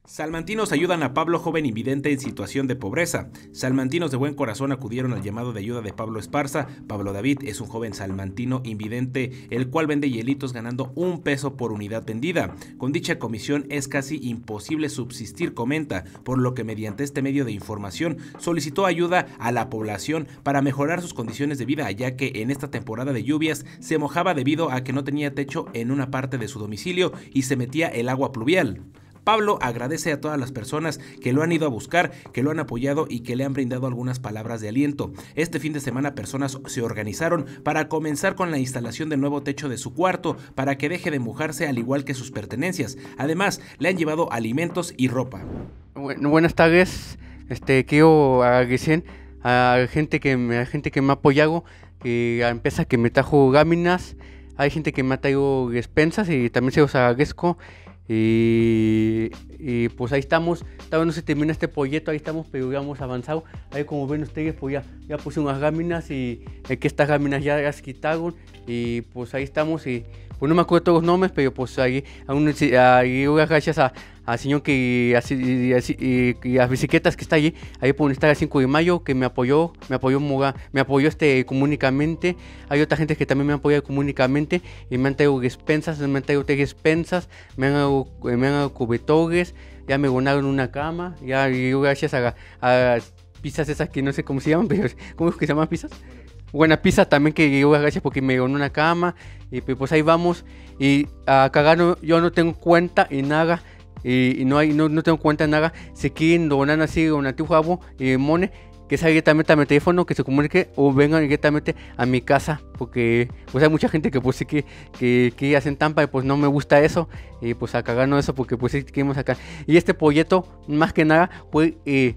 Salmantinos ayudan a Pablo, joven invidente en situación de pobreza. Salmantinos de buen corazón acudieron al llamado de ayuda de Pablo Esparza. Pablo David es un joven salmantino invidente, el cual vende hielitos ganando $1 por unidad vendida. Con dicha comisión es casi imposible subsistir, comenta, por lo que mediante este medio de información solicitó ayuda a la población para mejorar sus condiciones de vida, ya que en esta temporada de lluvias se mojaba debido a que no tenía techo en una parte de su domicilio y se metía el agua pluvial. Pablo agradece a todas las personas que lo han ido a buscar, que lo han apoyado y que le han brindado algunas palabras de aliento. Este fin de semana personas se organizaron para comenzar con la instalación del nuevo techo de su cuarto para que deje de mojarse al igual que sus pertenencias. Además, le han llevado alimentos y ropa. Bueno, buenas tardes. Quiero agradecer a gente que me ha apoyado, a empresa que me trajo láminas, hay gente que me ha traído despensas y también se los agradezco. Y pues ahí estamos, todavía no se termina este proyecto, ahí estamos, pero ya hemos avanzado. Ahí como ven ustedes, pues ya puse unas láminas y que estas láminas ya las quitaron y pues ahí estamos. Y pues no me acuerdo todos los nombres, pero pues ahí gracias al señor y las bicicletas que está allí, ahí por donde está el 5 de mayo, que me apoyó económicamente. Hay otra gente que también me ha apoyado económicamente y me han traído despensas, me han traído me han dado cubetores, ya me donaron una cama, y gracias a pizzas esas que no sé cómo se llaman, pero ¿cómo es que se llaman pizzas? Buena pizza también, que gracias porque me donó una cama, y pues ahí vamos. Y acá yo no tengo cuenta en nada. Y no tengo cuenta en nada. Si quieren donar así donativo mone, que salga directamente a mi teléfono, que se comunique o vengan directamente a mi casa, porque pues hay mucha gente que pues sí que hacen Tampa y pues no me gusta eso, y pues acá gano eso porque pues sí queremos acá. Y este proyecto más que nada fue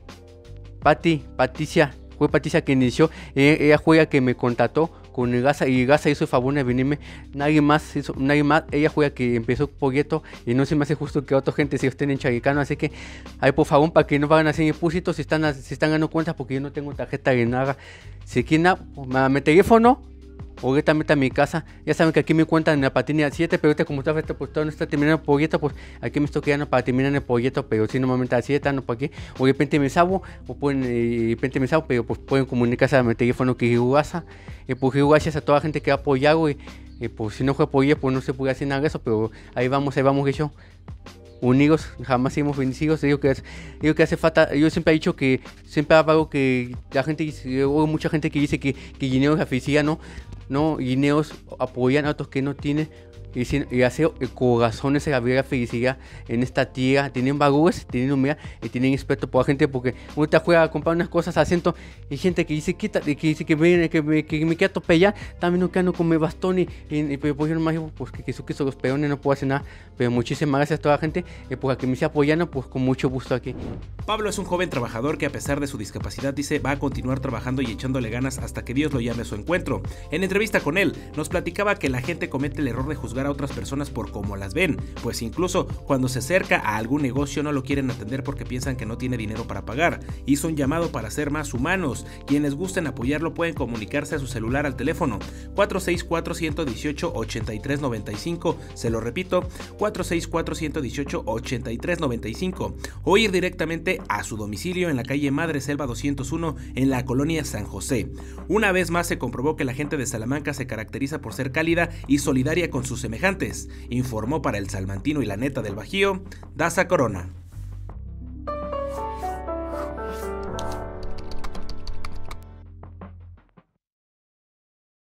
Patricia que inició. Ella fue la que me contactó con el Gaza, y Gaza hizo el favor de venirme. Nadie más, ella fue la que empezó el proyecto, y no se me hace justo que otra gente se estén en Charicano, así que ahí por favor, para que no vayan a hacer depósitos si están dando cuenta, porque yo no tengo tarjeta de nada. Si quieren mi teléfono o directamente a mi casa, ya saben que aquí me cuentan en la patina 7, pero ahorita como está pues todo no está terminando el proyecto, pues aquí me estoy quedando para terminar el proyecto, pero si normalmente a 7 ando por aquí, o de repente me salgo, pero pues pueden comunicarse a mi teléfono que es WhatsApp. Pues gracias a toda la gente que ha apoyado, y pues si no fue apoyo, pues no se puede hacer nada de eso, pero ahí vamos hecho. Unidos, jamás hemos vencido. Digo que hace falta. Yo siempre he dicho que siempre hago que la gente dice, o mucha gente que dice que Guineos aficionan, no, Guineos apoyan a otros que no tienen, y hace corazones de la felicidad en esta tierra. Tienen valores, tienen humildad y tienen respeto por la gente, porque uno te juega a comprar unas cosas acento y gente que dice que me quiere atropellar, también no quedan con mi bastón y pues yo nomás digo pues que Jesucristo los peones, no puedo hacer nada. Pero muchísimas gracias a toda la gente por que me esté apoyando, pues con mucho gusto aquí. Pablo es un joven trabajador que, a pesar de su discapacidad, dice va a continuar trabajando y echándole ganas hasta que Dios lo llame a su encuentro. En entrevista con él, nos platicaba que la gente comete el error de juzgar a otras personas por cómo las ven, pues incluso cuando se acerca a algún negocio no lo quieren atender porque piensan que no tiene dinero para pagar. Hizo un llamado para ser más humanos. Quienes gusten apoyarlo pueden comunicarse a su celular al teléfono 464-118-8395, se lo repito, 464-118-8395, o ir directamente a su domicilio en la calle Madre Selva 201 en la colonia San José. Una vez más se comprobó que la gente de Salamanca se caracteriza por ser cálida y solidaria con sus semejantes, informó para El Salmantino y La Neta del Bajío, Daza Corona.